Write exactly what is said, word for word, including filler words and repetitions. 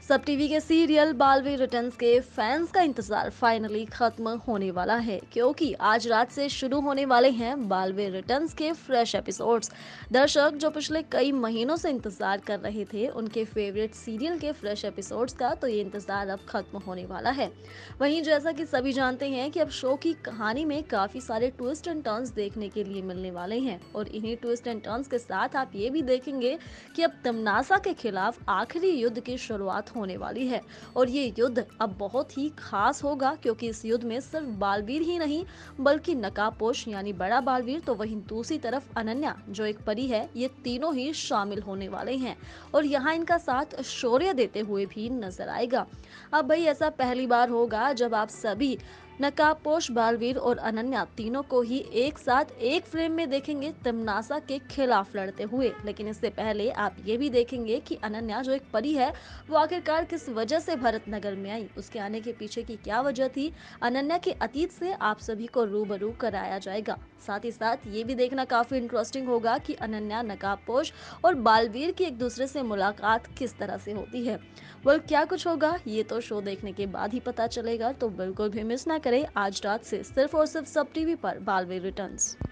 सब टीवी के serial Baalveer returns के फैंस का इंतजार फाइनली खत्म होने वाला है, क्योंकि आज रात से शुरू होने वाले हैं बालवीर रिटर्न्स के फ्रेश एपिसोड्स। दर्शक जो पिछले कई महीनों से इंतजार कर रहे थे उनके फेवरेट सीरियल के फ्रेश एपिसोड्स का, तो ये इंतजार अब खत्म होने वाला है। वहीं जैसा कि सभी जानते हैं कि अब शो की कहानी में काफी सारे ट्विस्ट एंड टर्न्स देखने के लिए मिलने वाले हैं, और इन्हीं ट्विस्ट एंड टर्न्स के साथ आप ये भी देखेंगे कि अब तमनासा के खिलाफ आखिरी युद्ध की शुरुआत होने वाली है। और ये युद्ध अब बहुत ही खास होगा, क्योंकि इस युद्ध में सिर्फ बालवीर ही नहीं बल्कि नकाबपोश यानी बड़ा बालवीर, तो वहीं दूसरी तरफ अनन्या जो एक परी है, ये तीनों ही शामिल होने वाले हैं और यहाँ इनका साथ शौर्य देते हुए भी नजर आएगा। अब भाई ऐसा पहली बार होगा जब आप सभी नकाबपोश बालवीर और अनन्या तीनों को ही एक साथ एक फ्रेम में देखेंगे तमनासा के खिलाफ लड़ते हुए। लेकिन इससे पहले आप ये भी देखेंगे कि अनन्या जो एक परी है वो आखिरकार किस वजह से भरत नगर में आई, उसके आने के पीछे की क्या वजह थी, अनन्या के अतीत से आप सभी को रूबरू कराया जाएगा। साथ ही साथ ये भी देखना काफी इंटरेस्टिंग होगा कि अनन्या नकाबपोश और बालवीर की एक दूसरे से मुलाकात किस तरह से होती है। वेल क्या कुछ होगा ये तो शो देखने के बाद ही पता चलेगा, तो बिल्कुल भी मिस ना करें आज रात से सिर्फ और सिर्फ सब टीवी पर बालवीर रिटर्न्स।